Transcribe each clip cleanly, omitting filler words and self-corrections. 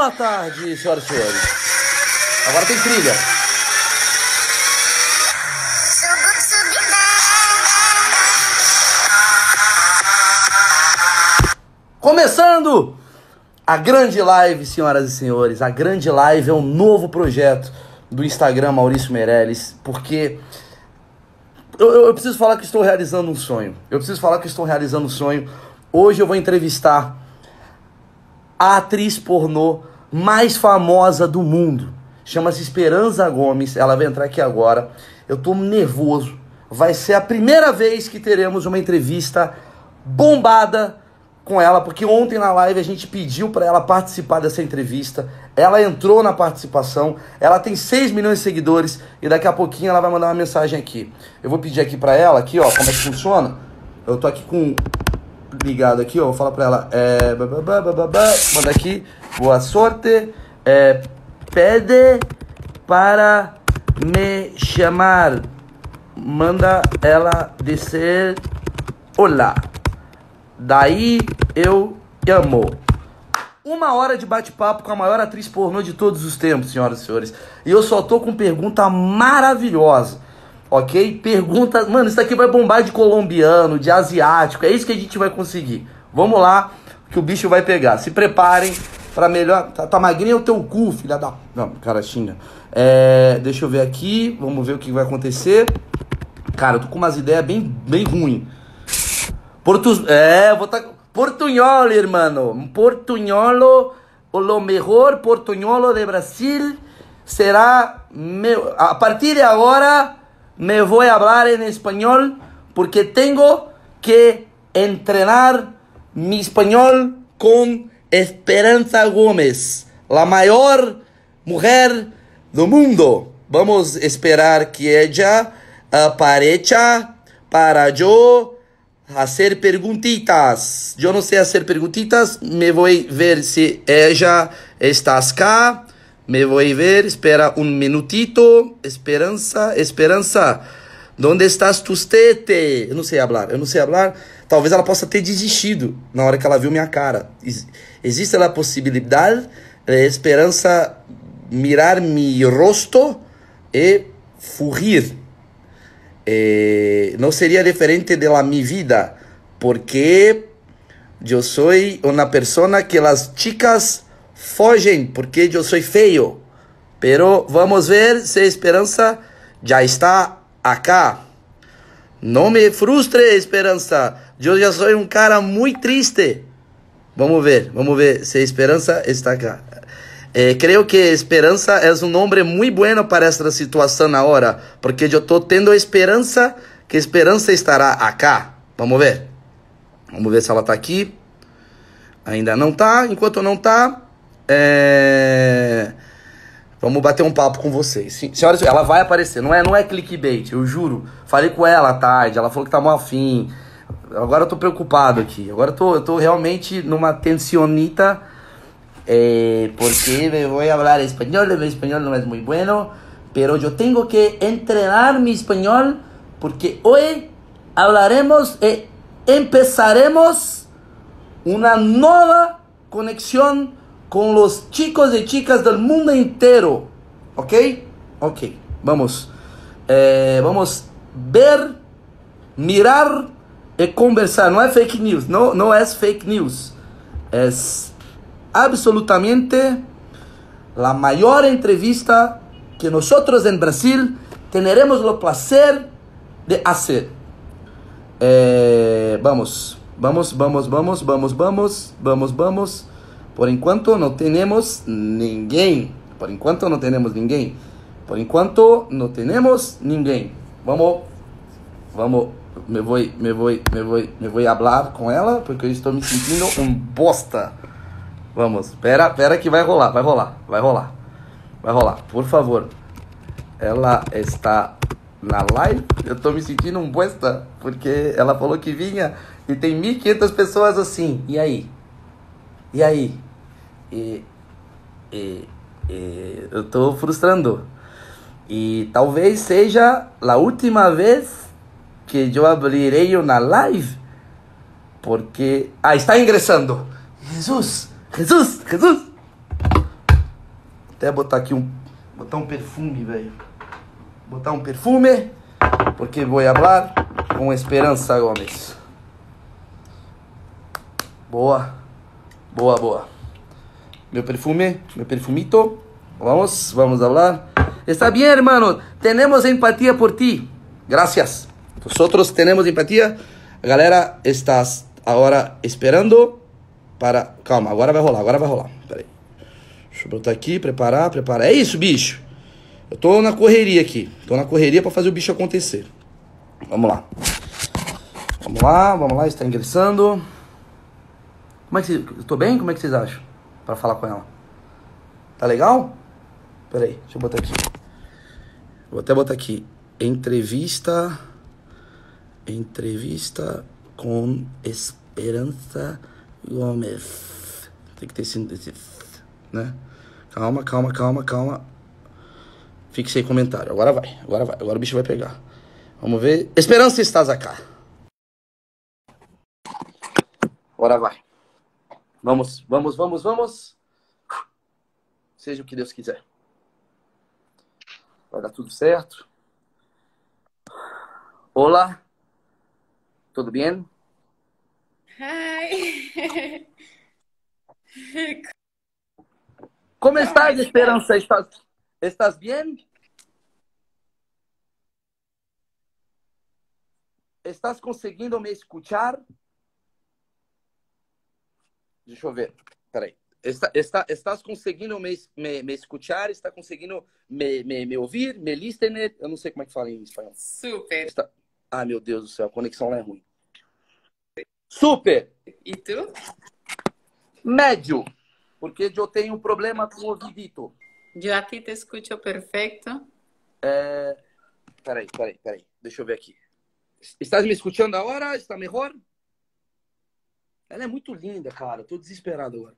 Boa tarde, senhoras e senhores. Agora tem trilha. Começando a grande live, senhoras e senhores. A grande live é um novo projeto do Instagram Maurício Meirelles, porque eu preciso falar que estou realizando um sonho. Hoje eu vou entrevistar a atriz pornô mais famosa do mundo. Chama-se Esperança Gomes. Ela vai entrar aqui agora. Eu tô nervoso. Vai ser a primeira vez que teremos uma entrevista bombada com ela, porque ontem na live a gente pediu para ela participar dessa entrevista. Ela entrou na participação. Ela tem 6 milhões de seguidores e daqui a pouquinho ela vai mandar uma mensagem aqui. Eu vou pedir aqui para ela, aqui ó, como é que funciona. Eu tô aqui com ligado aqui, ó, vou falar pra ela, manda aqui, boa sorte, pede para me chamar, manda ela dizer olá, daí eu amo. 1 hora de bate-papo com a maior atriz pornô de todos os tempos, senhoras e senhores, e eu só tô com pergunta maravilhosa. Ok? Pergunta... Mano, isso aqui vai bombar de colombiano, de asiático. É isso que a gente vai conseguir. Vamos lá, que o bicho vai pegar. Se preparem pra melhor... Tá magrinho o teu cu, filha da... Não, cara, xinga. Deixa eu ver aqui. Vamos ver o que vai acontecer. Cara, eu tô com umas ideias bem ruins. Vou tá... Portunholo, irmão. Portunholo, o melhor portunholo de Brasil será... A partir de agora... me voy a hablar en español porque tengo que entrenar mi español con Esperanza Gómez, la mayor mujer del mundo. Vamos a esperar que ella aparezca para yo hacer preguntitas. Yo no sé hacer preguntitas, me voy a ver si ella está acá. Me voy a ver, espera un minutito. Esperança, ¿dónde estás tu tete? Eu não sei hablar. Talvez ela possa ter desistido na hora que ela viu minha cara. Existe a possibilidade de Esperança mirar mi rosto e fugir. Não seria diferente de la mi vida, porque eu sou uma persona que las chicas fogem porque eu sou feio. Pero vamos ver se Esperança já está acá. Não me frustre, Esperança. Eu já sou um cara muito triste. Vamos ver se Esperança está acá. Creio que Esperança é um nome muito bueno para esta situação agora, porque eu estou tendo esperança que Esperança estará acá. Vamos ver se ela está aqui. Ainda não está. Enquanto não está, vamos bater um papo com vocês. Senhoras, ela vai aparecer, não é clickbait, eu juro. Falei com ela à tarde, ela falou que tá mal afim. Agora eu tô preocupado aqui. Agora eu tô realmente numa tensionita, porque me voy a hablar español, meu espanhol não é muito bueno, pero eu tenho que entrenar mi espanhol, porque hoje hablaremos e empezaremos uma nova conexão con los chicos y chicas del mundo entero. ¿Ok? Vamos ver, mirar y conversar. No es fake news. No es fake news. Es absolutamente la mayor entrevista que nosotros en Brasil tendremos el placer de hacer. Vamos. Por enquanto não temos ninguém. Vamos. Me vou hablar com ela, porque eu estou me sentindo um bosta. Vamos. Espera que vai rolar. Por favor. Ela está na live. Eu estou me sentindo um bosta, porque ela falou que vinha e tem 1.500 pessoas assim. E aí? Eu estou frustrando. E talvez seja a última vez que eu abrirei uma live, porque... está ingressando. Jesus. Até botar aqui botar um perfume, velho. Botar um perfume, porque vou falar com Esperança Gomes. Boa, boa, boa. Meu perfume, meu perfumito. Vamos falar. Está bien, hermano. Tenemos empatía por ti. Gracias. Nosotros tenemos empatía. A galera está agora esperando para... Calma, agora vai rolar. Pera aí. Deixa eu botar aqui, preparar. É isso, bicho. Eu tô na correria aqui. Tô na correria pra fazer o bicho acontecer. Vamos lá. Vamos lá. Está ingressando. Como é que vocês... Eu tô bem? Como é que vocês acham? Pra falar com ela. Tá legal? Pera aí, deixa eu botar aqui. Vou até botar aqui. Entrevista com Esperança Gomes. Tem que ter esse, né? Calma. Fixei comentário. Agora vai. Agora o bicho vai pegar. Vamos ver. Esperança, estás acá. Agora vai. Vamos. Seja o que Deus quiser. Vai dar tudo certo. Olá. Tudo bem? Hi. ¿Cómo ¿Cómo estás, estás? Esperanza? ¿Estás bien? ¿Estás conseguindo me escuchar? Deixa eu ver. Peraí. Estás conseguindo me escuchar? Está conseguindo me ouvir? Me listener? Eu não sei como é que fala em espanhol. Super. Ah, meu Deus do céu, a conexão lá é ruim. Super! ¿Y tú? Médio! Porque eu tenho um problema com o ouvidito. Yo a ti te escucho perfecto. Peraí. Deixa eu ver aqui. Estás me escutando agora? Está melhor? Ela é muito linda, cara. Tô desesperado agora.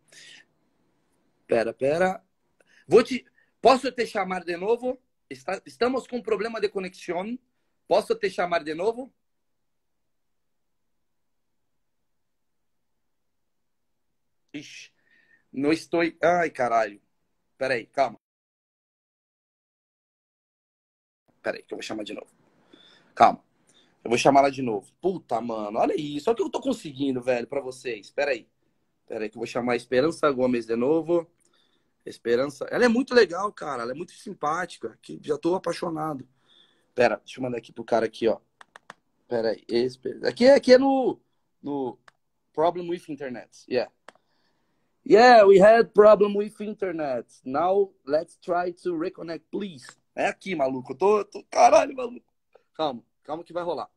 Pera. Posso te chamar de novo? Estamos com problema de conexão. Posso te chamar de novo? Ixi, não estou... Ai, caralho. Peraí, calma. Peraí, que eu vou chamar de novo. Calma. Eu vou chamar ela de novo. Puta, mano, olha isso. Olha o que eu tô conseguindo, velho, pra vocês. Peraí, que eu vou chamar a Esperança Gomes de novo. Esperança... Ela é muito legal, cara. Ela é muito simpática. Que já tô apaixonado. Pera, deixa eu mandar aqui pro cara aqui, ó. Peraí. Aqui é no Problem with Internet. Yeah, we had problem with internet. Now let's try to reconnect, please. É aqui, maluco. Eu tô... Caralho, maluco. Calma que vai rolar.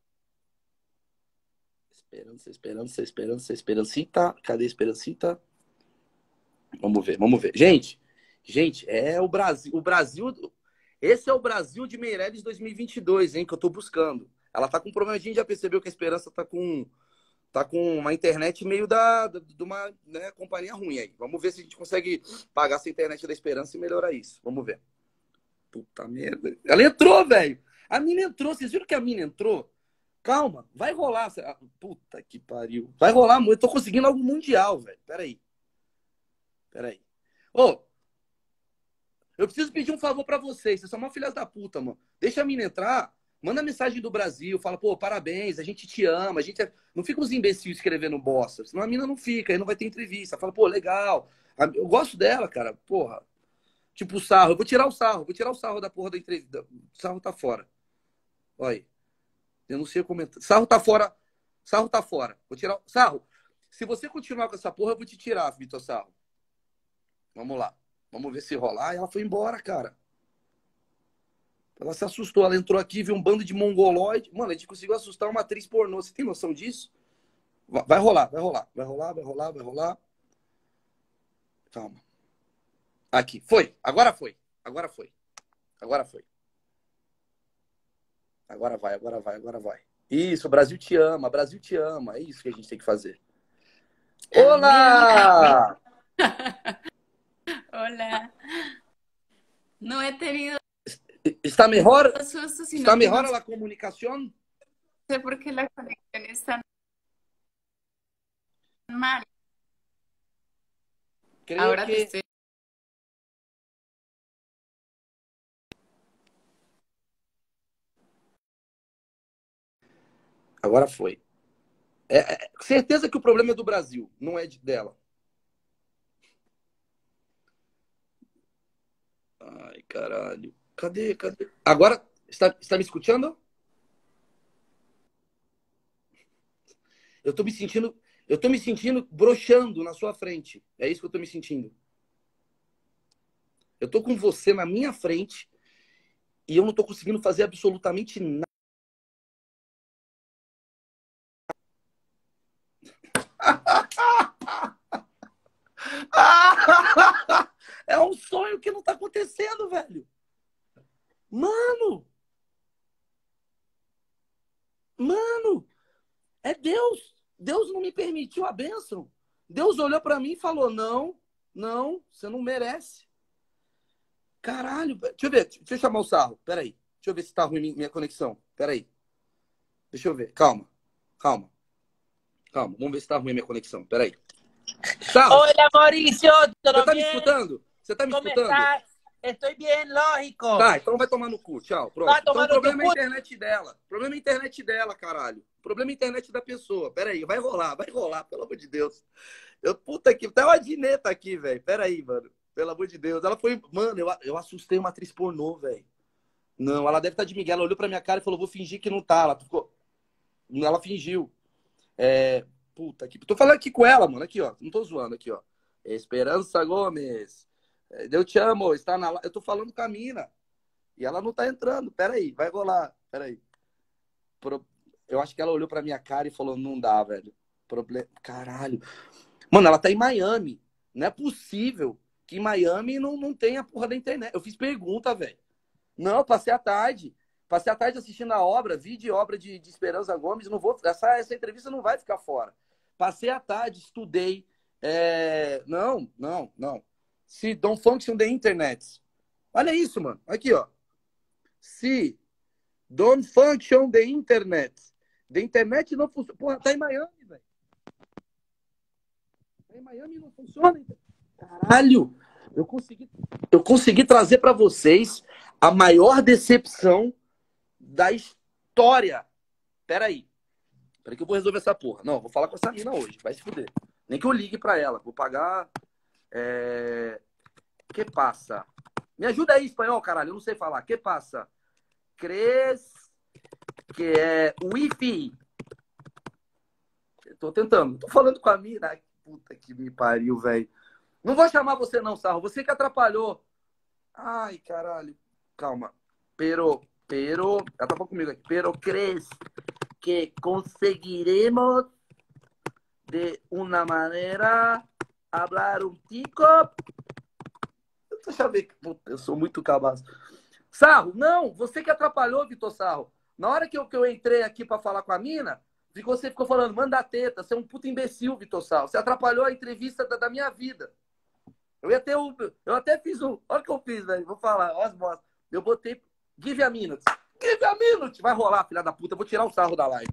Esperancita. Cadê a Esperancita? Vamos ver. Gente, é o Brasil. Esse é o Brasil de Meireles 2022, hein, que eu tô buscando. Ela tá com um problema, a gente já percebeu que a Esperança tá com uma internet meio de uma, né, companhia ruim aí. Vamos ver se a gente consegue pagar essa internet da Esperança e melhorar isso. Vamos ver. Puta merda. Ela entrou, velho. A mina entrou. Vocês viram que a mina entrou? Calma, vai rolar. Puta que pariu. Vai rolar muito. Eu tô conseguindo algo mundial, velho. Peraí. Ô, eu preciso pedir um favor pra vocês. Vocês são uma filha da puta, mano. Deixa a mina entrar. Manda mensagem do Brasil. Fala, pô, parabéns. A gente te ama. Não fica uns imbecis escrevendo bosta. Senão a mina não fica. Aí não vai ter entrevista. Fala, pô, legal. Eu gosto dela, cara. Porra. Tipo o sarro. Eu vou tirar o sarro. Vou tirar o sarro da porra da entrevista. O sarro tá fora. Olha aí. Eu não sei comentar. Sarro tá fora. Vou tirar. Sarro, se você continuar com essa porra, eu vou te tirar, Vitor Sarro. Vamos lá. Vamos ver se rolar. E ela foi embora, cara. Ela se assustou. Ela entrou aqui, viu um bando de mongoloide. Mano, a gente conseguiu assustar uma atriz pornô. Você tem noção disso? Vai rolar. Calma. Aqui. Foi. Agora foi. Agora vai. Isso, o Brasil te ama. É isso que a gente tem que fazer. Amiga. Olá! Hola. No he tenido Está melhor? susto, Está sino que melhor no a comunicação? sé por qué la conexión es tan mal. Creio Ahora te que estoy Agora foi. Certeza que o problema é do Brasil, não é dela. Ai, caralho. Cadê? Cadê? Agora, está me escutando? Eu tô me sentindo, eu tô me sentindo broxando na sua frente. É isso que eu tô me sentindo. Eu tô com você na minha frente e eu não tô conseguindo fazer absolutamente nada. É um sonho que não tá acontecendo, velho. Mano, mano, é Deus. Deus não me permitiu a bênção. Deus olhou pra mim e falou: não, não, você não merece. Caralho, deixa eu ver, deixa eu chamar o sarro. Peraí. Deixa eu ver se tá ruim minha conexão. Peraí. Deixa eu ver. Calma, calma, calma. Vamos ver se tá ruim a minha conexão. Peraí. Sarro, Hola Mauricio, você ¿todo tá me bien? escutando? Você tá me ¿Cómo escutando? estás? Estoy bien, lógico. Tá, então vai tomar no cu. Tchau, Va pronto. a Então o tomar tu problema é a cu. internet dela. O problema é a internet dela, caralho. O problema é a internet da pessoa. Peraí, vai rolar, pelo amor de Deus. Puta que. Tá uma dineta aqui, velho. Peraí, mano. Pelo amor de Deus. Ela foi. Mano, eu assustei uma atriz pornô, velho. Não, ela deve estar de migué. Ela olhou pra minha cara e falou: vou fingir que não tá. Ela ficou. Ela fingiu. Puta que. Tô falando aqui com ela, mano. Aqui, ó. Não tô zoando aqui, ó. Esperança Gomes. Eu te amo. Está na. Eu tô falando com a mina. E ela não tá entrando. Peraí, vai rolar. Peraí. Eu acho que ela olhou pra minha cara e falou: não dá, velho. Caralho. Mano, ela tá em Miami. Não é possível que em Miami não tenha a porra da internet. Eu fiz pergunta, velho. Não, passei a tarde. Passei a tarde assistindo a obra, vi de obra de Esperança Gomes. Não vou, essa entrevista não vai ficar fora. Passei a tarde, estudei. Não, não, não. Se don't function the internet. Olha isso, mano. Aqui, ó. Se don't function the internet. The internet não funciona. Porra, tá em Miami, velho. Tá em Miami e não funciona. Caralho. Eu consegui trazer pra vocês a maior decepção da história. Peraí que eu vou resolver essa porra. Não, vou falar com essa mina hoje. Vai se fuder. Nem que eu ligue pra ela. Vou pagar. Que passa? Me ajuda aí, espanhol, caralho. Eu não sei falar. Que passa? Cres. Que é Wi-Fi. Tô tentando. Tô falando com a mina. Ai, puta que me pariu, velho. Não vou chamar você não, Sarro. Você que atrapalhou. Ai, caralho. Calma. Pero. Ela tá falando comigo aqui. Pero crees que conseguiremos de una manera hablar un tico? Deixa eu ver. Puta, eu sou muito cabaço. Sarro, não. Você que atrapalhou, Vitor Sarro. Na hora que eu entrei aqui pra falar com a mina, você ficou falando, manda a teta. Você é um puta imbecil, Vitor Sarro. Você atrapalhou a entrevista da minha vida. Eu até fiz um. Olha o que eu fiz, velho. Vou falar. Olha as mostras. Eu botei. Give a minute. Give a minute. Vai rolar, filha da puta. Eu vou tirar o sarro da live.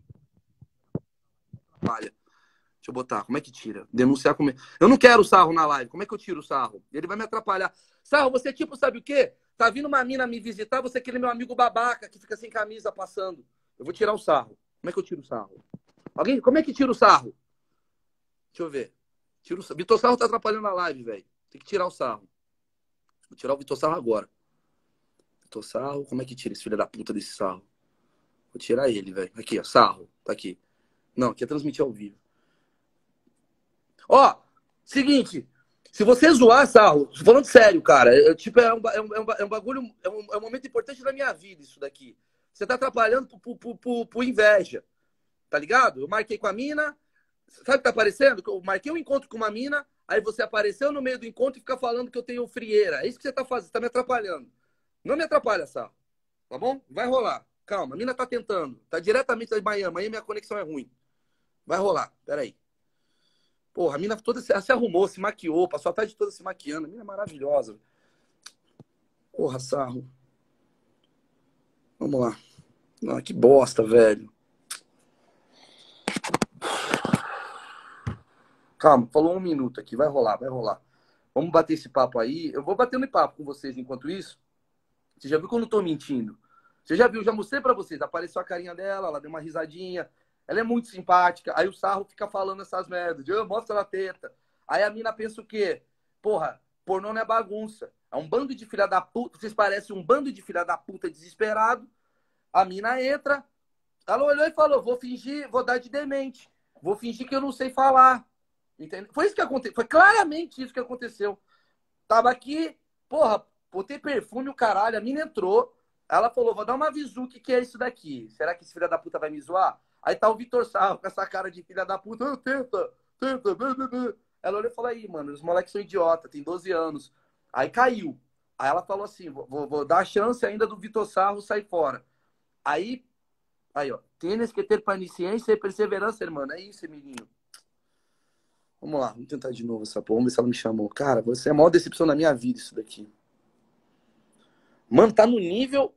Olha. Deixa eu botar. Como é que tira? Denunciar como. Eu não quero sarro na live. Como é que eu tiro o sarro? Ele vai me atrapalhar. Sarro, você tipo, sabe o quê? Tá vindo uma mina me visitar, você é aquele meu amigo babaca que fica sem camisa passando. Eu vou tirar o sarro. Como é que eu tiro o sarro? Alguém? Como é que tira o sarro? Deixa eu ver. Tira o sarro. Vitor Sarro tá atrapalhando a live, velho. Tem que tirar o sarro. Vou tirar o Vitor Sarro agora. Vitor Sarro, como é que tira esse filho da puta desse sarro? Vou tirar ele, velho. Aqui, ó, sarro. Tá aqui. Não, aqui é transmitir ao vivo. Ó, seguinte. Se você zoar, Sarro, falando sério, cara, é um bagulho, é um momento importante da minha vida isso daqui. Você tá atrapalhando por inveja, tá ligado? Eu marquei com a mina, sabe o que tá aparecendo? Eu marquei um encontro com uma mina, aí você apareceu no meio do encontro e fica falando que eu tenho frieira. É isso que você tá fazendo, você tá me atrapalhando. Não me atrapalha, Sarro, tá bom? Vai rolar. Calma, a mina tá tentando. Tá diretamente de Miami, aí minha conexão é ruim. Vai rolar, peraí. Porra, a mina toda se arrumou, se maquiou, passou a tarde toda se maquiando. A mina é maravilhosa. Porra, Sarro. Vamos lá. Ah, que bosta, velho. Calma, falou 1 minuto aqui. Vai rolar, vai rolar. Vamos bater esse papo aí. Eu vou batendo papo com vocês enquanto isso. Você já viu que eu não tô mentindo? Você já viu? Já mostrei pra vocês. Apareceu a carinha dela, ela deu uma risadinha. Ela é muito simpática. Aí o Sarro fica falando essas merdas. Mostra a teta. Aí a mina pensa o quê? Porra, pornô não é bagunça. É um bando de filha da puta. Vocês parecem um bando de filha da puta desesperado. A mina entra. Ela olhou e falou, vou fingir, vou dar de demente. Vou fingir que eu não sei falar. Entendeu? Foi isso que aconteceu. Foi claramente isso que aconteceu. Tava aqui, porra, botei perfume, o caralho. A mina entrou. Ela falou, vou dar uma visu, o que, que é isso daqui? Será que esse filho da puta vai me zoar? Aí tá o Vitor Sarro com essa cara de filha da puta. Oh, tenta, tenta, blá, blá, blá. Ela olhou e falou, aí, mano, os moleques são idiota, tem 12 anos. Aí caiu. Aí ela falou assim, vou dar a chance ainda do Vitor Sarro sair fora. Aí, ó, tienes que ter paciência e perseverança, irmão. É isso, menino. Vamos lá, vamos tentar de novo essa porra. Vamos ver se ela me chamou. Cara, você é a maior decepção da minha vida, isso daqui. Mano, tá no nível...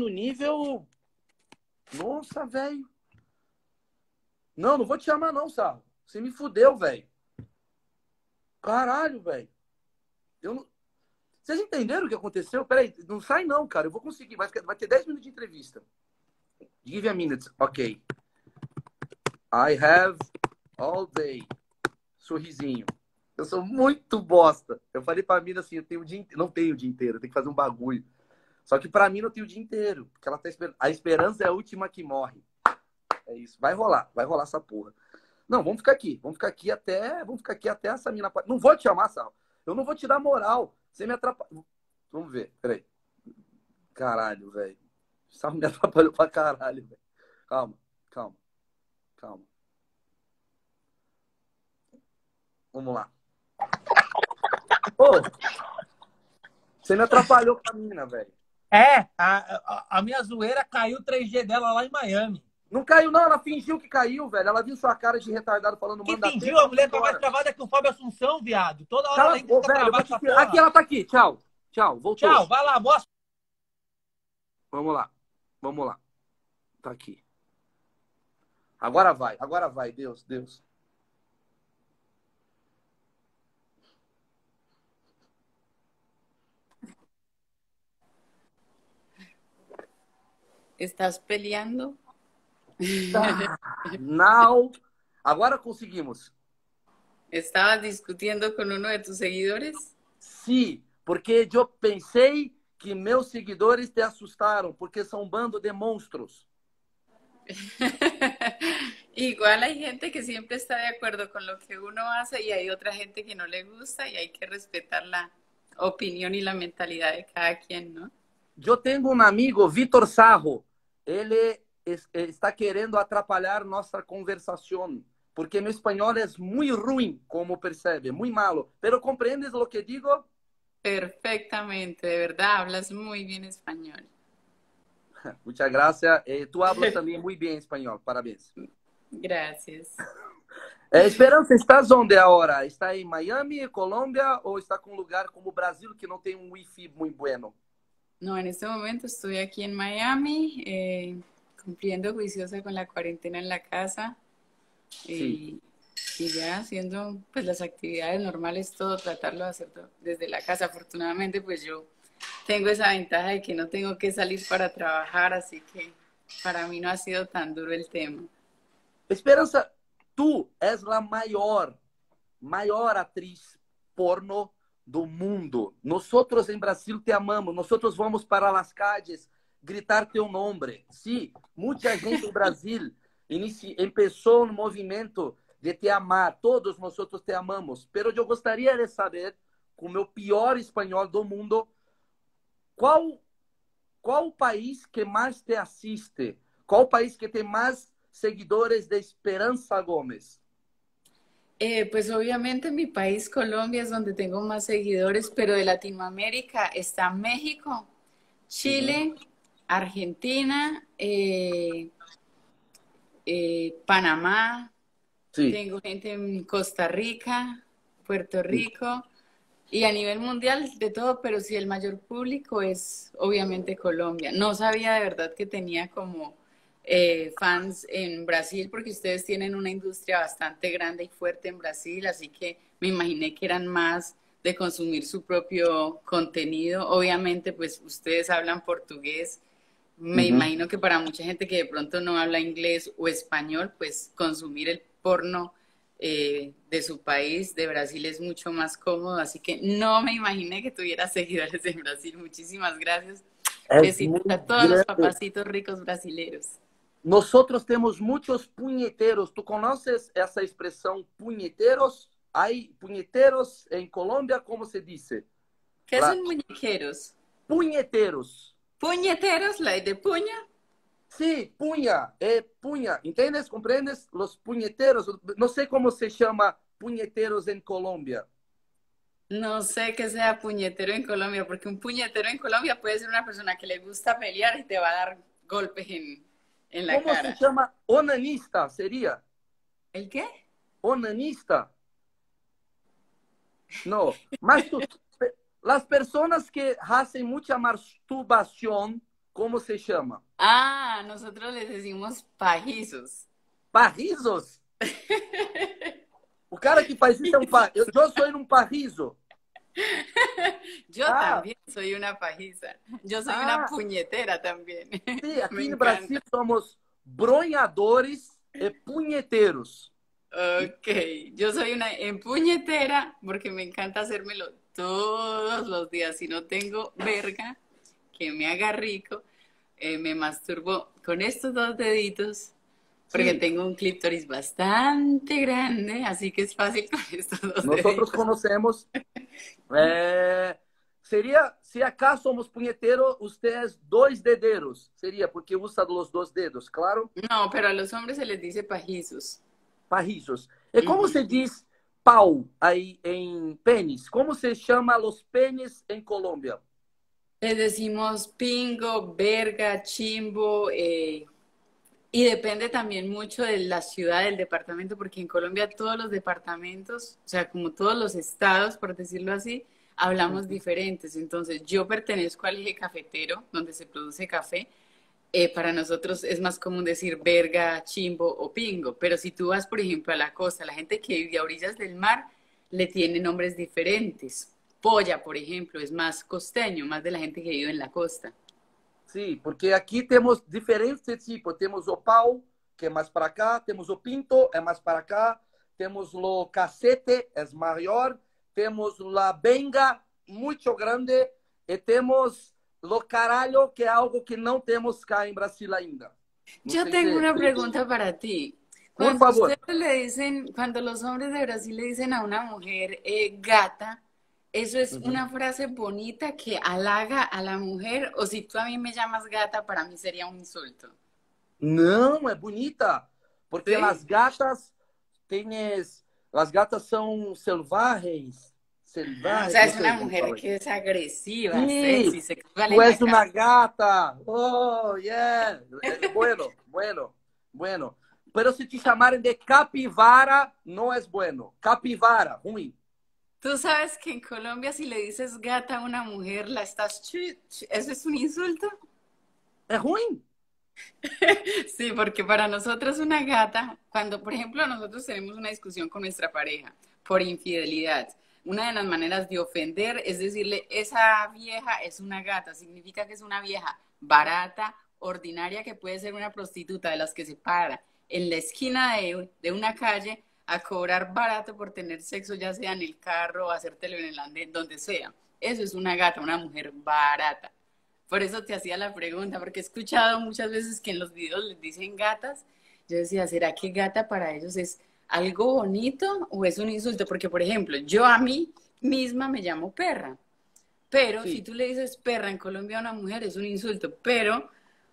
Nossa, velho. Não vou te chamar não, Sarro. Você me fudeu, velho. Caralho, velho. Não... Vocês entenderam o que aconteceu? Peraí, não sai não, cara. Eu vou conseguir. Vai ter 10 minutos de entrevista. Give a minute. Ok. I have all day. Sorrisinho. Eu sou muito bosta. Eu falei pra mina assim, eu tenho o dia inteiro. Não tenho o dia inteiro, eu tenho que fazer um bagulho. Só que pra mim não tem o dia inteiro. Porque ela tá esperando. A esperança é a última que morre. É isso. Vai rolar essa porra. Não, vamos ficar aqui até essa mina. Não vou te chamar, Sal. Eu não vou te dar moral. Você me atrapalha. Vamos ver, peraí. Caralho, velho. O Sal me atrapalhou pra caralho, velho. Calma. Vamos lá. Ô, você me atrapalhou com a mina, velho. É, a minha zoeira caiu o 3G dela lá em Miami. Não caiu, não. Ela fingiu que caiu, velho. Ela viu sua cara de retardado falando Que manda fingiu? A mulher tá mais travada que o Fábio Assunção, viado. Toda hora ela Ô, tenta velho, travar essa porra. aqui, ela tá aqui. Tchau. Voltou. Tchau, vai lá, boa. Vamos lá. Tá aqui. Agora vai. Deus. ¿Estás peleando? Now. Agora conseguimos. ¿Estabas discutiendo con uno de tus seguidores? Sim, porque eu pensei que meus seguidores te assustaram, porque são um bando de monstros. Igual hay gente que siempre está de acuerdo con lo que uno hace y hay otra gente que no le gusta y hay que respetar la opinión y la mentalidad de cada quien, ¿no? Eu tenho um amigo, Vitor Sarro. Ele está querendo atrapalhar nossa conversação, porque meu espanhol é muito ruim, como percebe, muito malo. Pero compreendes lo que digo? Perfectamente, de verdad, hablas muy bien español. Muchas gracias. Tu hablas também muito bem espanhol. Parabéns. Gracias. Esperança, estás onde agora? Está em Miami, Colômbia, ou está com um lugar como o Brasil que não tem um Wi-Fi muito bueno? No, en este momento estoy aquí en Miami, cumpliendo juiciosa con la cuarentena en la casa Sí. y ya haciendo pues las actividades normales, todo tratarlo de hacer desde la casa. Afortunadamente pues yo tengo esa ventaja de que no tengo que salir para trabajar, así que para mí no ha sido tan duro el tema. Esperança, tu és a maior atriz porno do mundo. Nosotros em Brasil te amamos. Nosotros vamos para las calles gritar teu nome. Sí, muita gente em Brasil começou um movimento de te amar. Todos nosotros te amamos. Pero eu gostaria de saber, com o meu pior espanhol do mundo, qual o país que mais te assiste? Qual o país que tem mais seguidores de Esperanza Gómez? Pues obviamente mi país, Colombia, es donde tengo más seguidores, pero de Latinoamérica está México, Chile, Argentina, Panamá, Sí. tengo gente en Costa Rica, Puerto Rico, y a nivel mundial de todo, pero sí el mayor público es obviamente Colombia. No sabía de verdad que tenía como fans en Brasil, porque ustedes tienen una industria bastante grande y fuerte en Brasil, así que me imaginé que eran más de consumir su propio contenido. Obviamente, pues ustedes hablan portugués Me imagino que para mucha gente que de pronto no habla inglés o español, pues consumir el porno de su país, de Brasil, es mucho más cómodo. Así que no me imaginé que tuviera seguidores en Brasil. Muchísimas gracias. Es muy Besitos a todos los grande. papacitos ricos brasileros. Nosotros temos muitos punheteiros. Tu conheces essa expressão punheteiros? Hay punheteiros em Colômbia, como se diz? ¿Qué son muñequeros? Punheteiros. ¿Puñeteros? ¿La de puña? Sí, punha, punha. ¿Entendes? ¿Comprendes? Los punheteiros. No sé cómo se llama punheteiros en Colombia. No sé qué sea puñetero en Colombia, porque un puñetero en Colombia puede ser una persona que le gusta pelear y te va a dar golpes en la ¿Cómo se cara. llama? Onanista, sería. ¿El qué? Onanista. No, mas las personas que hacen mucha masturbación, ¿cómo se llama? Ah, nosotros les decimos pajizos. Parrisos? O cara que faz isso é um eu sou um parriso. Yo Ah, también soy una pajiza. Yo soy una ah, puñetera también. sim, Me aqui no Brasil encanta. somos bronhadores e punheteiros. Ok, yo soy una empuñetera porque me encanta hacérmelo todos los días. Si no tengo verga que me haga rico, me masturbo con estos dos deditos porque Sim, tengo un clítoris bastante grande, así que es fácil con estos dos nós outros deditos. conhecemos. Seria, se acá somos punheteiros, ustedes dois dedeiros. Seria, porque usa os dois dedos, claro? No, pero a los hombres se les dice pajizos. Parrijos. E como Ujú. se diz pau aí em pênis? Como se chama os pênis em Colômbia? Les decimos pingo, verga, chimbo, y depende también mucho de la ciudad, del departamento, porque en Colombia todos los departamentos, o sea, como todos los estados, por decirlo así, hablamos diferentes. Entonces, yo pertenezco al eje cafetero, donde se produce café. Para nosotros es más común decir verga, chimbo o pingo, pero si tú vas, por ejemplo, a la costa, la gente que vive a orillas del mar le tiene nombres diferentes. Polla, por ejemplo, es más costeño, más de la gente que vive en la costa. Sim, porque aqui temos diferentes tipos. Temos o pau, que é mais para cá. Temos o pinto, é mais para cá. Temos o cacete, é maior. Temos a benga, muito grande. E temos o caralho, que é algo que não temos cá em Brasil ainda. Não Yo sei tengo se... una pregunta para ti. Por Cuando favor. ustedes le dicen, cuando los hombres de Brasil le dicen a una mujer gata, ¿eso es Uhum. una frase bonita que halaga a la mujer? O si tú a mí me llamas gata, para mí sería un insulto. Não, é bonita. Porque as ¿Sí? gatas tienes... As gatas são selvagens. Ah, o Selvagens, sea, não es sei una como mujer fala. que es agresiva, Sí, sexy, sexual tú en la eres cama. una gata. Oh, yeah. Bueno, bueno, bueno. Pero si te llamarem de capivara, no es bueno. Capivara, ruim. Tú sabes que en Colombia si le dices gata a una mujer, la estás... ¿Eso es un insulto? É ruim? Sí, porque para nosotros una gata, cuando por ejemplo nosotros tenemos una discusión con nuestra pareja por infidelidad, una de las maneras de ofender es decirle, esa vieja es una gata, significa que es una vieja barata, ordinaria, que puede ser una prostituta de las que se para en la esquina de una calle a cobrar barato por tener sexo, ya sea en el carro o hacértelo en el andén, donde sea. Eso es una gata, una mujer barata. Por eso te hacía la pregunta, porque he escuchado muchas veces que en los videos les dicen gatas. Yo decía, ¿será que gata para ellos es algo bonito o es un insulto? Porque, por ejemplo, yo a mí misma me llamo perra, pero si Sim. tú le dices perra en Colombia a una mujer es un insulto, pero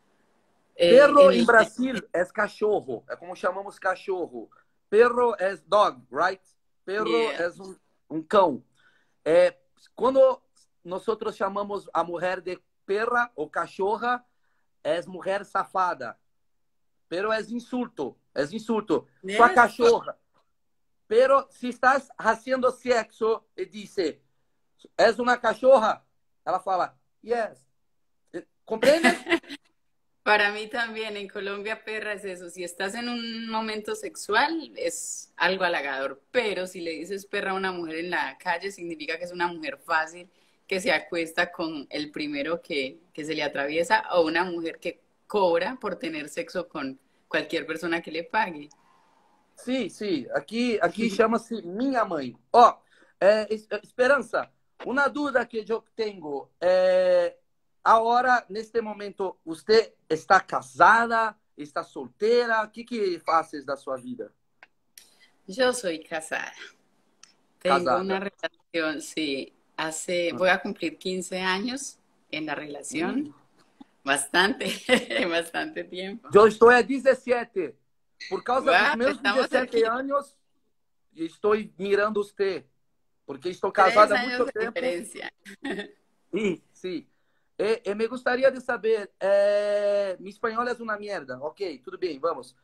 Perro en em el... Brasil é cachorro. É como chamamos cachorro. Perro é dog, right? Perro Yeah. é cão. É, quando nós chamamos a mulher de perra ou cachorra, é mulher safada. Pero é insulto. É insulto. Sua Yes. cachorra. Pero se estás haciendo sexo e dice, és uma cachorra, ela fala, yes. ¿Comprendes? Para mí también, en Colombia perra es eso, si estás en un momento sexual es algo halagador, pero si le dices perra a una mujer en la calle significa que es una mujer fácil, que se acuesta con el primero que se le atraviesa o una mujer que cobra por tener sexo con cualquier persona que le pague. Sim, sim. Aqui chama-se Minha Mãe. Ó, Esperança, uma dúvida que eu tenho. Agora, neste momento, você está casada? Está solteira? O que fazes da sua vida? Yo soy casada. Tengo una Casada. relación, sí, voy a cumplir 15 años en la Hum. relación, bastante, bastante tiempo. Eu estou a 17. Por causa dos Wow, meus estamos 17 cerquita. anos, estou mirando você. Porque estou 3 casada há años muito de tempo. diferencia. Sim, sim. Me gostaria de saber, mi espanhol é uma merda. Ok, tudo bem, vamos.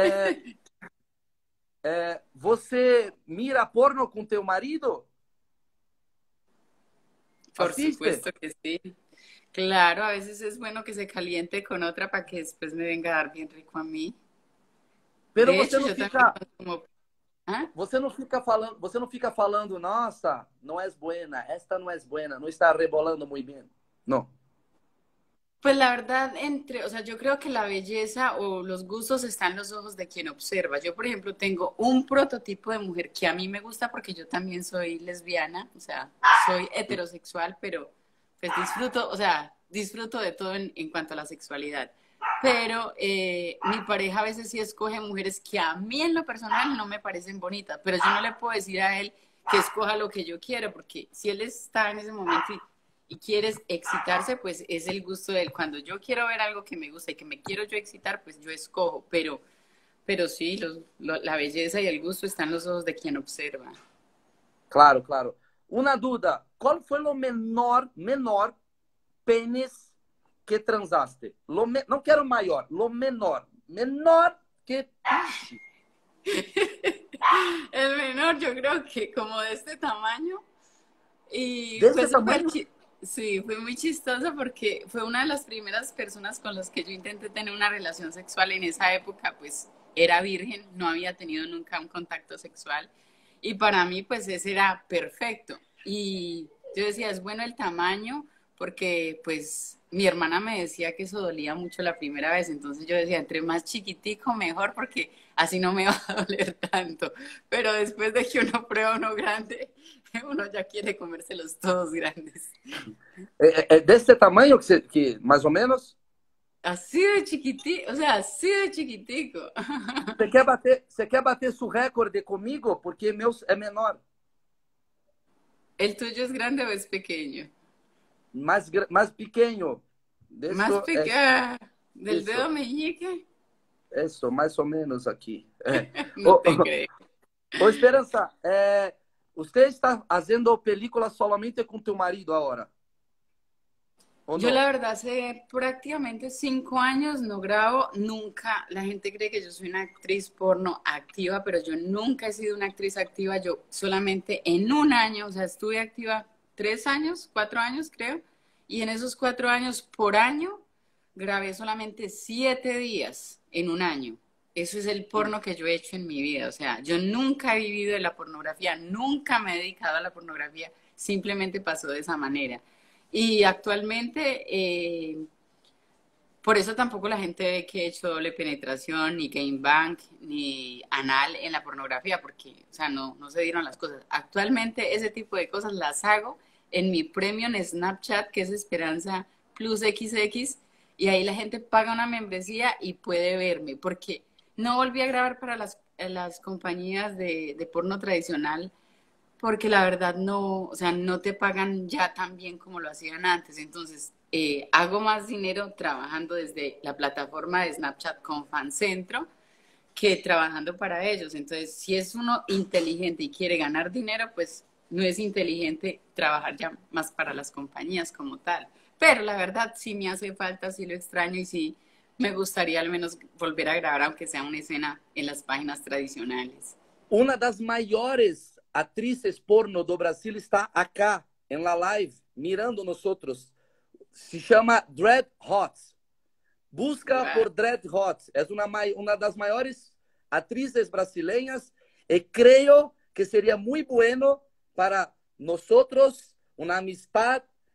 Você mira porno com teu marido? Por Assiste? supuesto que sí. Claro, a veces es bueno que se caliente con otra para que después me venga a dar bien rico a mí. Pero De hecho, yo también consumo. ¿Ah? você não fica falando, nossa, não és buena, esta não és buena, não está rebolando muito bem. Não. Pues la verdad, o sea, yo creo que la belleza o los gustos están en los ojos de quien observa. Yo, por ejemplo, tengo un prototipo de mujer que a mí me gusta porque yo también soy lesbiana, o sea, soy heterosexual, pero pues disfruto, o sea, disfruto de todo en cuanto a la sexualidad. Pero mi pareja a veces sí escoge mujeres que a mí en lo personal no me parecen bonitas, pero yo no le puedo decir a él que escoja lo que yo quiero, porque si él está en ese momento y quieres excitarse, pues es el gusto de él. Cuando yo quiero ver algo que me gusta y que me quiero yo excitar, pues yo escojo, pero sí, la belleza y el gusto están en los ojos de quien observa. Claro, claro. Uma dúvida, qual foi o menor pênis que transaste? Não quero maior, lo menor. Menor que... El menor, yo creo que como de este tamaño. Y fue Desse súper, tamanho? sí, fue muy chistoso porque fue una de las primeras personas con las que yo intenté tener una relación sexual en esa época, pues era virgen, no había tenido nunca un contacto sexual y para mí pues ese era perfecto. Y yo decía, es bueno el tamaño porque pues mi hermana me decía que eso dolía mucho la primera vez, entonces yo decía, entre más chiquitico mejor porque así no me va a doler tanto. Pero después de que uno prueba uno grande, uno ya quiere comérselos todos grandes. É desse tamanho que mais ou menos? Así de chiquitico, o sea, así de chiquitico. Você quer bater seu recorde comigo? Porque meu é menor. ¿El tuyo es grande o es pequeño? Mais pequeno. Más Isso, pequeño del isso, dedo meñique. isso, mais ou menos aqui. No Ô, te creo. Esperança, você está fazendo película solamente com teu marido agora? Ou Yo não? la verdad hace prácticamente 5 años no grabo, nunca, la gente cree que yo soy una actriz porno activa, pero yo nunca he sido una actriz activa, yo solamente en un año, o sea, estuve activa 3 años, 4 años creo, y en esos 4 años por año grabé solamente 7 días en un año. Eso es el porno que yo he hecho en mi vida, o sea, yo nunca he vivido de la pornografía, nunca me he dedicado a la pornografía, simplemente pasó de esa manera. Y actualmente, por eso tampoco la gente ve que he hecho doble penetración, ni gangbang, ni anal en la pornografía, porque, o sea, no se dieron las cosas. Actualmente ese tipo de cosas las hago en mi premio en Snapchat, que es Esperanza Plus XX, y ahí la gente paga una membresía y puede verme, porque no volví a grabar para las compañías de porno tradicional porque la verdad no, o sea, no te pagan ya tan bien como lo hacían antes. Entonces, hago más dinero trabajando desde la plataforma de Snapchat con Fancentro que trabajando para ellos. Entonces, si es uno inteligente y quiere ganar dinero, pues no es inteligente trabajar ya más para las compañías como tal. Pero la verdad sí me hace falta, sí lo extraño y sí me gustaría al menos volver a grabar, aunque sea una escena en las páginas tradicionales. Uma das maiores atrizes porno do Brasil está acá, em la live, mirando nós outros. Se chama Dread Hot. Busca Wow. por Dread Hot. É uma das maiores atrizes brasileiras e creio que seria muito bueno para nós outros, uma amistad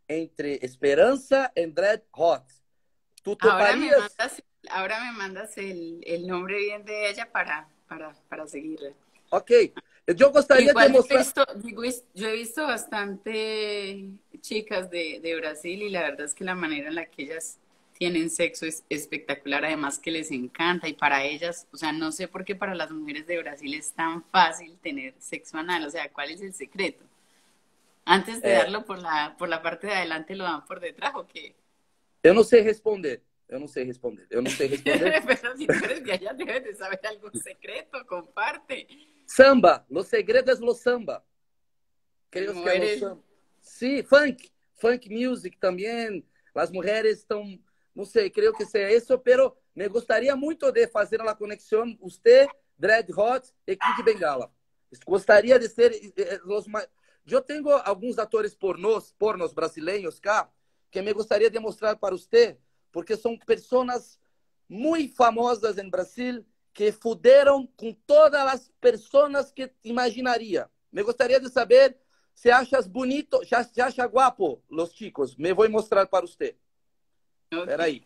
entre Esperança e Dread Hot. ¿Tú Ahora me toparias? mandas, ahora me mandas el nombre bien de ella para seguirla. Ok. Eu gostaria de Igual mostrar. yo he visto bastante chicas de Brasil y la verdad es que la manera en la que ellas tienen sexo es espectacular, además que les encanta y para ellas, o sea, no sé por qué para las mujeres de Brasil es tan fácil tener sexo anal, o sea, ¿cuál es el secreto? Antes de É, darlo por la parte de adelante, lo dan por detrás o qué. eu não sei responder. Eu não sei responder. Eu não sei responder. Pero si tú eres de allá, debes de saber algún secreto, comparte. Samba. Los segredos lo samba. Las Creo que é lo mujeres, samba. Sí, funk. Funk music também. As mulheres estão. Não sei, creio que seja isso, pero me gostaria muito de fazer a conexão. Você, Dread Hot e Kid Bengala. Gostaria de ser os mais. Eu tenho alguns atores pornos brasileiros cá, que me gostaria de mostrar para você, porque são pessoas muito famosas em Brasil que fuderam com todas as pessoas que imaginaria. Me gostaria de saber se achas bonito, se acha guapo los chicos. Me vou mostrar para você. ok. Espera aí.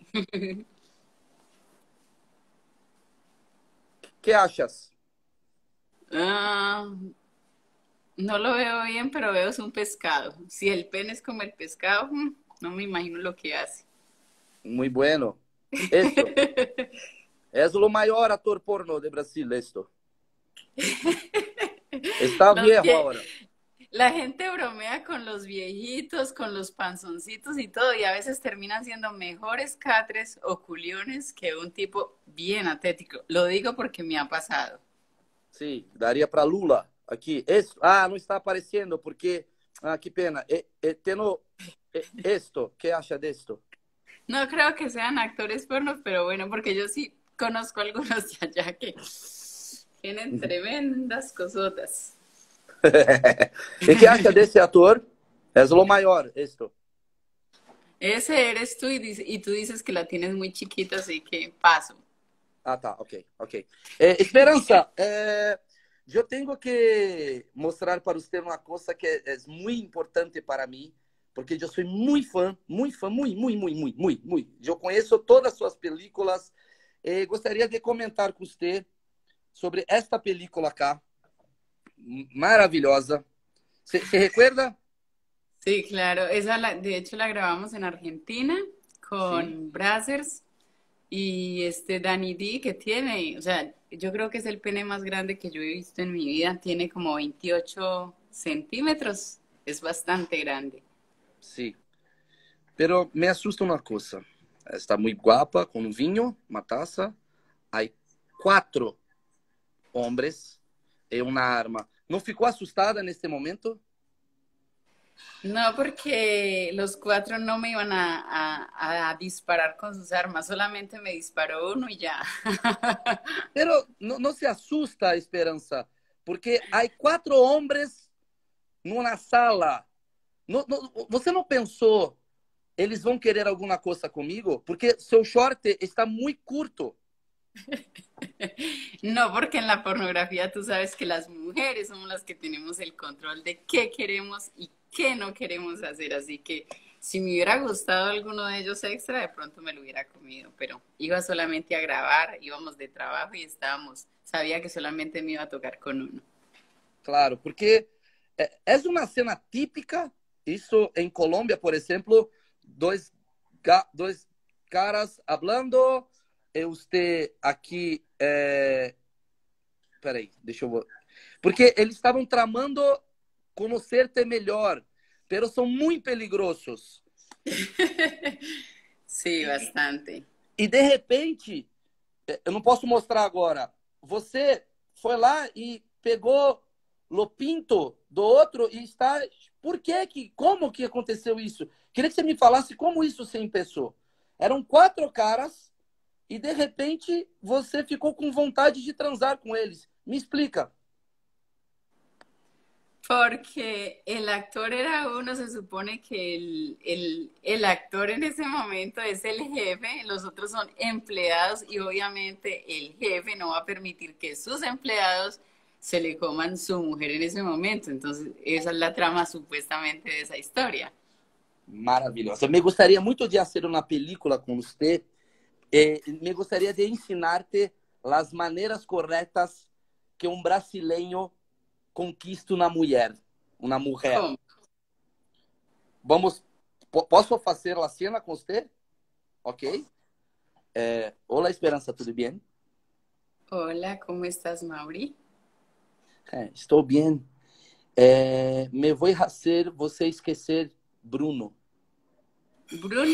Que achas? Ah, no lo veo bien, pero veo es un pescado. Si el pene es como el pescado, no me imagino lo que hace. Muito bueno. Esto. És o maior ator porno de Brasil, esto. Está Los viejo vie- agora. La gente bromea con los viejitos, con los panzoncitos y todo, y a veces terminan siendo mejores catres o culiones que un tipo bien atlético. Lo digo porque me ha pasado. Sim, daria para Lula aqui. Não está aparecendo porque. Ah, que pena. Tendo esto, que acha desto? No creo que sean actores porno, pero bueno, porque yo sí conozco algunos de allá que tienen tremendas cosotas. E que acha desse ator? És o maior, esto. Ese eres tú y tú dices que la tienes muy chiquita, así que paso. Ah, tá, ok, ok. Esperança, eu tenho que mostrar para você uma coisa que é muito importante para mim, porque eu sou muito fã, muito. Eu conheço todas as suas películas e gostaria de comentar com você sobre esta película cá, maravilhosa. Se recuerda? Sí, claro. De hecho, la grabamos en Argentina Sim. con Brazzers y este Danny D que tiene, o sea, yo creo que es el pene más grande que yo he visto en mi vida. Tiene como 28 centímetros. Es bastante grande. Sim. Pero me assusta uma coisa. Está muito guapa, com um vinho, uma taça. Aí, 4 homens e uma arma. Não ficou assustada neste momento? No, porque los cuatro no me iban a disparar con sus armas, solamente me disparó uno y ya. Pero não se assusta, Esperança, porque há 4 homens numa sala. Você não pensou, eles vão querer alguma coisa comigo? Porque seu short está muito curto. No, porque en la pornografía tú sabes que las mujeres somos las que tenemos el control de qué queremos y qué no queremos hacer. Así que si me hubiera gustado alguno de ellos extra, de pronto me lo hubiera comido. Pero iba solamente a grabar, íbamos de trabajo y sabía que solamente me iba a tocar con uno. Claro, porque é uma cena típica. Isso em Colômbia, por exemplo, dois caras hablando. Você aqui. Peraí, deixa eu. Porque eles estavam tramando conhecer-te melhor, pero são muito peligrosos. Sí, bastante. E de repente, eu não posso mostrar agora. Você foi lá e pegou o pinto do outro e está. Por que? Como que aconteceu isso? Queria que você me falasse como isso se empeçou. Eram 4 caras e de repente você ficou com vontade de transar com eles. Me explica. Porque el actor era uno, se supone que el actor en ese momento es el jefe, los otros son empleados y obviamente el jefe no va a permitir que sus empleados se le coman su mujer en ese momento. Entonces, esa es la trama supuestamente de esa historia. Maravilhosa. Me gostaria muito de fazer uma película com você. Me gostaria de ensinar-te as maneiras corretas que um brasileiro conquista uma mulher. ¿Cómo? Vamos, posso fazer a cena com você? Ok? Olá, Esperança, tudo bem? Hola, ¿cómo estás, Mauri? Estou bem. Me vou fazer você esquecer Bruno. ¿Bruno?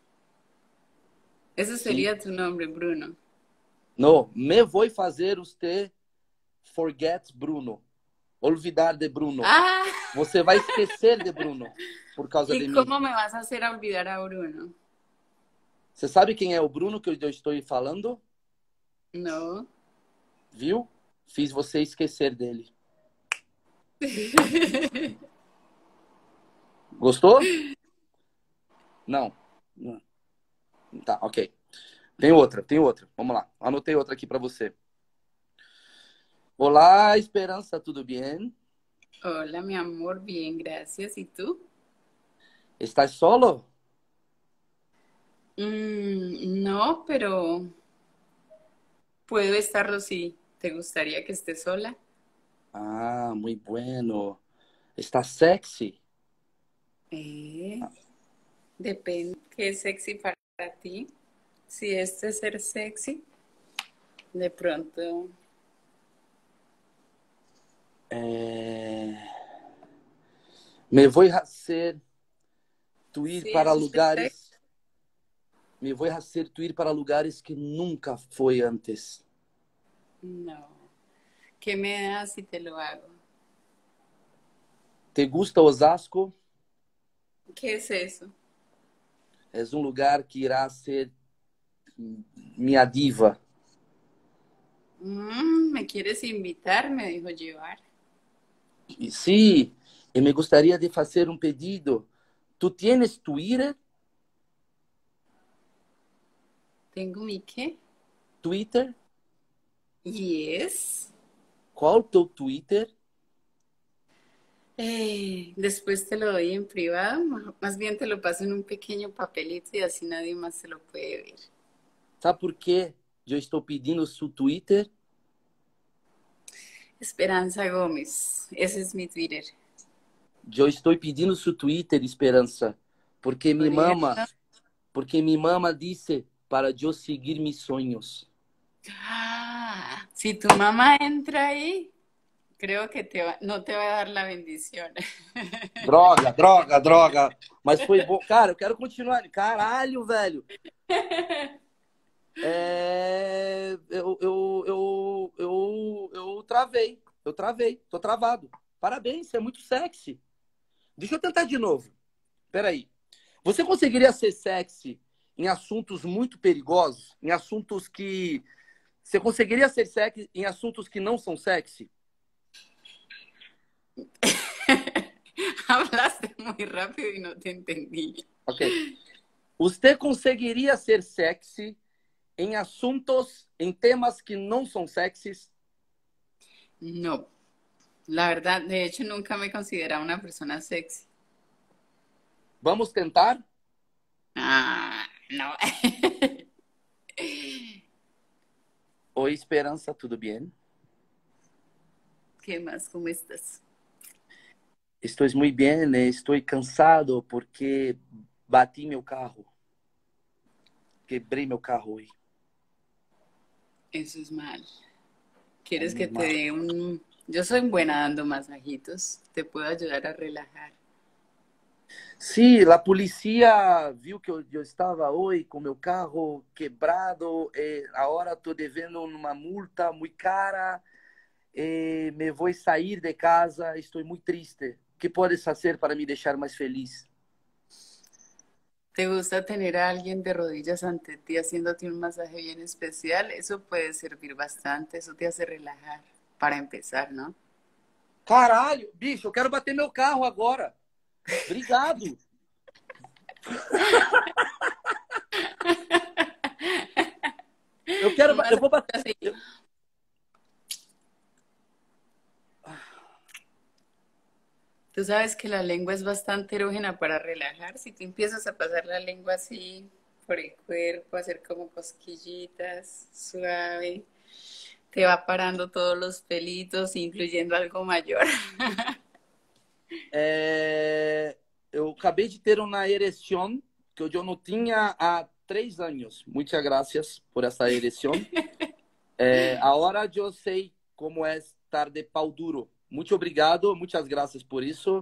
Ese Sim. sería tu nombre, Bruno. Não, me vou fazer você forget Bruno. Olvidar de Bruno. Ah, Você vai esquecer de Bruno por causa ¿y de mim. cómo me vas a hacer olvidar a Bruno? Você sabe quem é o Bruno que eu estou falando? No. Viu? Fiz você esquecer dele. Gostou? Não. Tá, ok. Tem outra. Vamos lá. Anotei outra aqui para você. Olá, Esperança, tudo bem? Hola, mi amor, bien, gracias. ¿Y tú? Estás solo? No, pero puedo estarlo si te gustaría que esté sola. Ah, muy bueno. Está sexy? Eh, Depende qué es sexy para ti. Si este es ser sexy, de pronto. Me vou fazer tu ir Si para eso es ser sexy, lugares. Me vou fazer tu ir para lugares que nunca foi antes. no. ¿Qué me das si te lo hago? Te gusta Osasco? ¿Qué es eso? É um lugar que irá ser minha diva. ¿Me quieres invitar? Me dijo llevar. E sim, eu me gostaria de fazer um pedido. Tu tienes Twitter? ¿Tengo mi qué? Twitter? Yes. Qual o teu Twitter? Después te lo doy en privado, más bien te lo paso en un pequeño papelito y así nadie más se lo puede ver. Sabe por que eu estou pedindo seu Twitter? Esperanza Gómez, ese es mi Twitter. Eu estou pedindo seu Twitter, Esperança, porque Por eso, minha mama disse para eu seguir meus sonhos. si tu mamá entra ahí, creo que no te va a dar la bendición. Droga. Mas foi bom. Cara, eu quero continuar. Caralho, velho. Eu travei. Tô travado. Parabéns, você é muito sexy. Deixa eu tentar de novo. Peraí. Você conseguiria ser sexy em assuntos muito perigosos? Em assuntos que... Você conseguiria ser sexy em assuntos que não são sexy? Hablaste muy rápido y no te entendí. Ok. Você conseguiria ser sexy em assuntos, em temas que não são sexys? No, la verdad, de hecho nunca me he considerado una persona sexy. Vamos tentar? Ah, no. Oi, Esperança, tudo bem? ¿Qué más? ¿Cómo estás? Estou muito bem, estou cansado porque bati meu carro. Quebrei meu carro hoje. Eso es mal. ¿Quieres muy que te mal. dé un... Yo soy buena dando masajitos. Te puedo ayudar a relajar. Sim, a polícia viu que eu estava hoje com meu carro quebrado. Agora estou devendo uma multa muito cara. Me vou sair de casa. Estou muito triste. O que podes fazer para me deixar mais feliz? ¿Te gusta tener a alguien de rodillas ante ti haciéndote un masaje bien especial? Eso puede servir bastante. Eso te hace relajar. Para empezar, ¿no? Caralho, bicho, eu quero bater meu carro agora. Obrigado. Eu vou bater. Tú sabes que la lengua es bastante erógena para relajar. Si tú empiezas a pasar la lengua así por el cuerpo, hacer como cosquillitas, suave, te va parando todos los pelitos, incluyendo algo mayor. Eu acabei de ter uma ereção que eu não tinha há 3 anos. Muitas graças por essa ereção. Agora eu sei como é estar de pau duro. Muito obrigado, muitas graças por isso.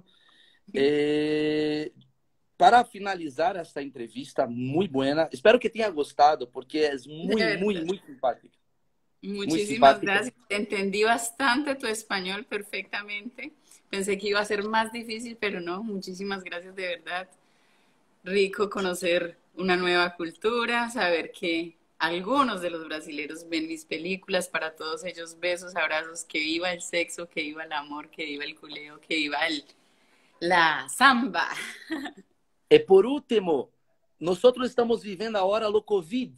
Para finalizar esta entrevista muito buena, espero que tenha gostado, porque é De muito, muito, verdad. muito simpática. Muito Muchísimas simpática. gracias. Entendí bastante tu español perfectamente. Pensé que iba a ser más difícil, pero no. Muchísimas gracias de verdad. Rico conocer una nueva cultura, saber que algunos de los brasileros ven mis películas, para todos ellos besos, abrazos, que viva el sexo, que viva el amor, que viva el culeo, que viva la samba. E por último, nós estamos vivendo agora o Covid,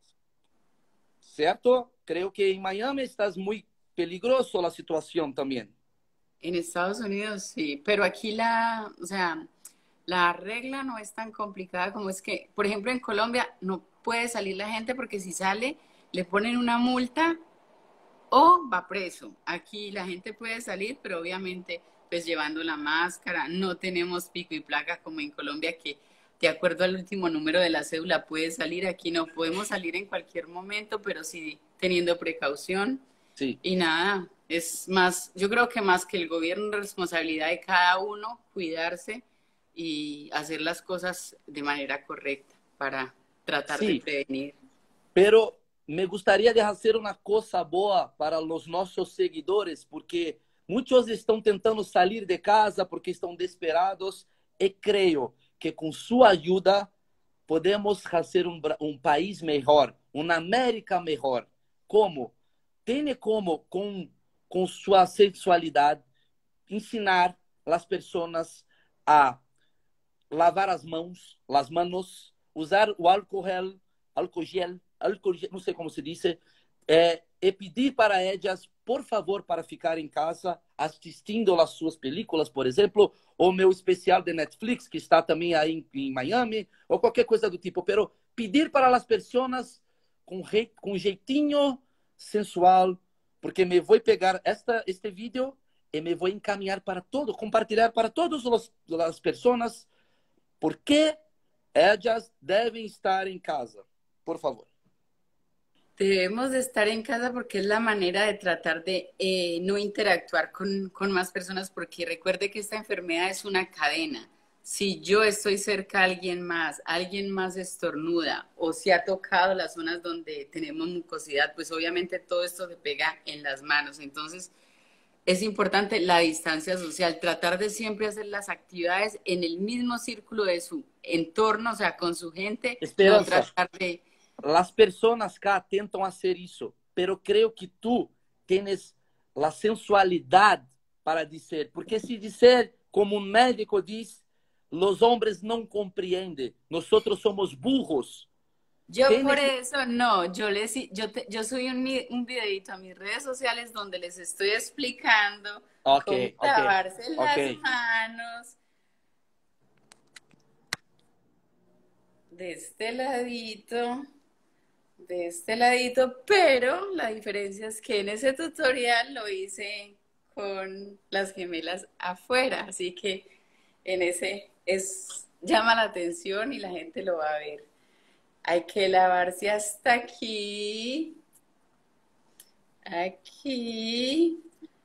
certo? Creio que em Miami está muito peligroso a situação também. En Estados Unidos sí, pero aquí o sea, la regla no es tan complicada como es que, por ejemplo, en Colombia no puede salir la gente porque si sale le ponen una multa o va preso. Aquí la gente puede salir, pero obviamente pues llevando la máscara, no tenemos pico y placa como en Colombia que de acuerdo al último número de la cédula puede salir. Aquí no podemos salir en cualquier momento, pero sí teniendo precaución. Sí. Y nada, es más, yo creo que más que el gobierno, responsabilidad de cada uno cuidarse y hacer las cosas de manera correcta para tratar de Sí, prevenir. pero me gustaría de hacer uma coisa boa para os nossos seguidores, porque muitos estão tentando sair de casa porque estão desesperados e creio que com sua ajuda podemos fazer um país melhor, uma América melhor. Como? Tem como, com sua sexualidade, ensinar as pessoas a lavar as manos, usar o álcool gel, não sei como se diz, e pedir para elas, por favor, para ficar em casa assistindo as suas películas, por exemplo, ou meu especial de Netflix, que está também aí em Miami, ou qualquer coisa do tipo. Pero pedir para as pessoas com jeitinho sensual, porque me vou pegar este vídeo e me vou encaminhar para todo, compartilhar para todas as pessoas, porque elas devem estar em casa. Por favor. Debemos de estar en casa porque es la manera de tratar de no interactuar con más personas, porque recuerde que esta enfermedad es una cadena. Si yo estoy cerca a alguien más estornuda o se ha tocado las zonas donde tenemos mucosidad, pues obviamente todo esto se pega en las manos. Entonces es importante la distancia social, tratar de siempre hacer las actividades en el mismo círculo de su entorno, o sea, con su gente, no Esperança. tratar de... As pessoas cá tentam fazer isso, pero creio que tu tens a sensualidade para dizer, porque se dizer como um médico diz, os homens não compreendem, nós somos burros. Yo Tienes por que- eso no, yo subí un videito a mis redes sociales donde les estoy explicando Ok, cómo ok, lavarse las ok. manos de este ladito, pero la diferencia es que en ese tutorial lo hice con las gemelas afuera, así que en ese llama la atención y la gente lo va a ver. Hay que lavarse hasta aquí, aquí,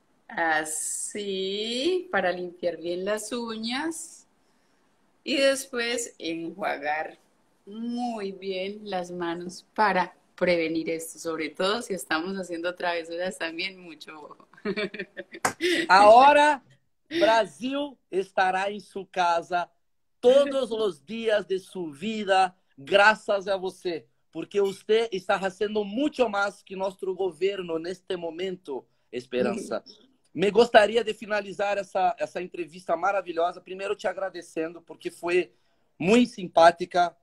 así, para limpiar bien las uñas y después enjuagar muy bien las manos para prevenir esto, sobre todo si estamos haciendo travesuras también, mucho ojo. Agora, Brasil estará em sua casa todos os dias de sua vida, graças a você, porque você está fazendo muito mais que nosso governo neste momento, Esperança. Me gostaria de finalizar essa entrevista maravilhosa, primeiro te agradecendo, porque foi muito simpática.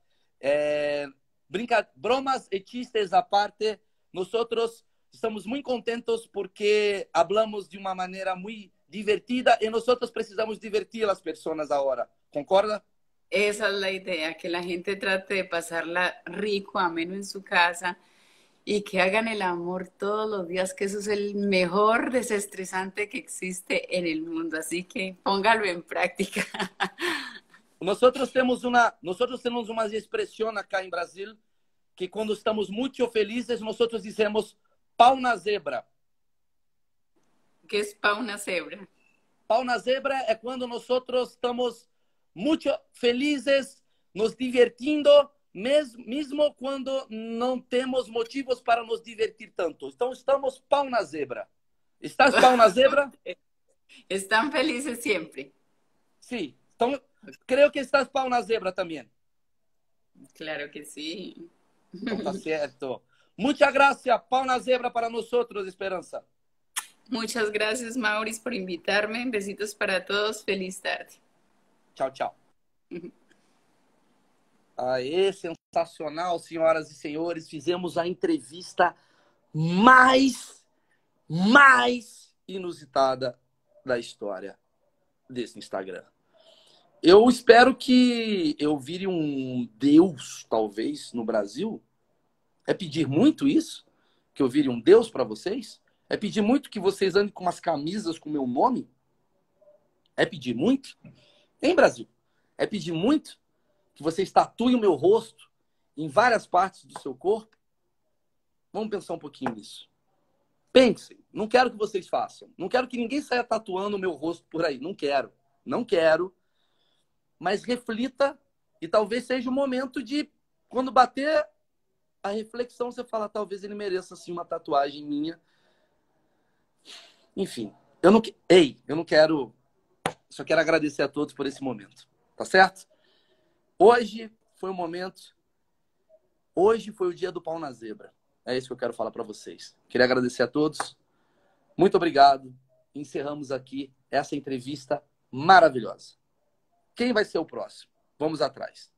Bromas e chistes à parte, nós estamos muito contentos porque hablamos de uma maneira muito divertida e nós precisamos divertir as pessoas agora. Concorda? Esa es la idea, que la gente trate de pasarla rico, ameno en su casa y que hagan el amor todos los días, que eso es el mejor desestresante que existe en el mundo. Así que póngalo en práctica. Nosotros temos uma expressão acá em Brasil que quando estamos muito felizes, nós dizemos pau na zebra. ¿Qué es pa' una cebra? Pau na zebra é quando nós estamos muito felizes, nos divertindo, mesmo quando não temos motivos para nos divertir tanto. Então, estamos pau na zebra. Estás pau na zebra? Están felices siempre. Sim. Então, creio que estás pau na zebra também. Claro que sí. Então, tá certo. Muchas gracias. Pau na zebra para nós, Esperança. Muchas gracias, Maurice, por invitarme. Besitos para todos. Feliz tarde. Tchau, tchau. Aê, sensacional, senhoras e senhores. Fizemos a entrevista mais inusitada da história desse Instagram. Eu espero que eu vire um Deus, talvez, no Brasil. É pedir muito isso? Que eu vire um Deus para vocês? É pedir muito que vocês andem com umas camisas com meu nome? É pedir muito? Hein, Brasil? É pedir muito que vocês tatuem o meu rosto em várias partes do seu corpo? Vamos pensar um pouquinho nisso. Pensem. Não quero que vocês façam. Não quero que ninguém saia tatuando o meu rosto por aí. Não quero. Não quero. Mas reflita e talvez seja o momento de, quando bater a reflexão, você fala, talvez ele mereça assim uma tatuagem minha. Enfim, eu não quero... Só quero agradecer a todos por esse momento. Tá certo? Hoje foi o momento. Hoje foi o dia do pau na zebra. É isso que eu quero falar para vocês. Queria agradecer a todos. Muito obrigado. Encerramos aqui essa entrevista maravilhosa. Quem vai ser o próximo? Vamos atrás.